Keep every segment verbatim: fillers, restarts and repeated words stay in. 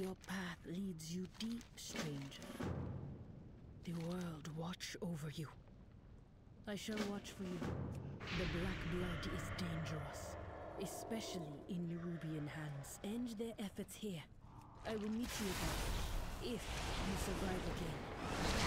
Your path leads you deep, stranger. The world watch over you. I shall watch for you. The black blood is dangerous, especially in Nerubian hands. End their efforts here. I will meet you there, if you survive again.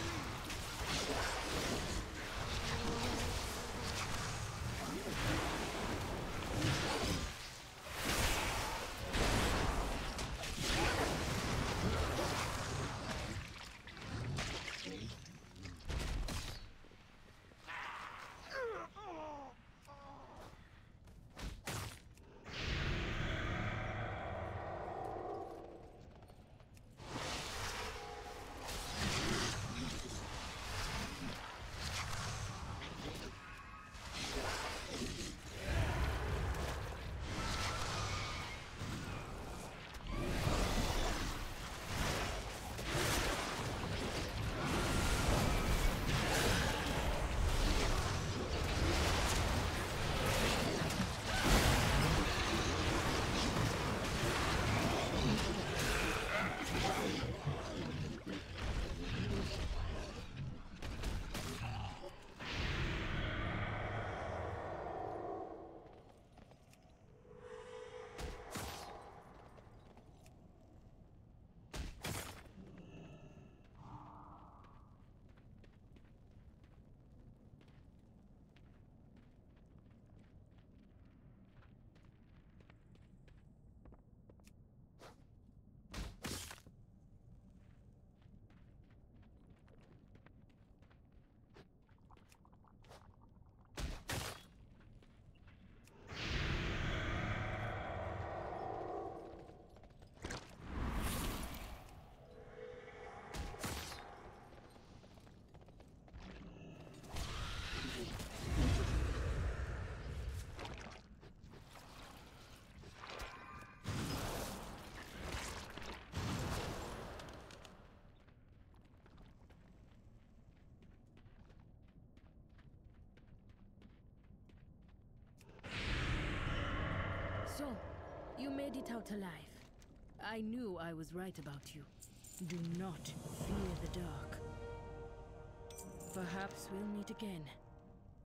So, you made it out alive. I knew I was right about you. Do not fear the dark. Perhaps we'll meet again.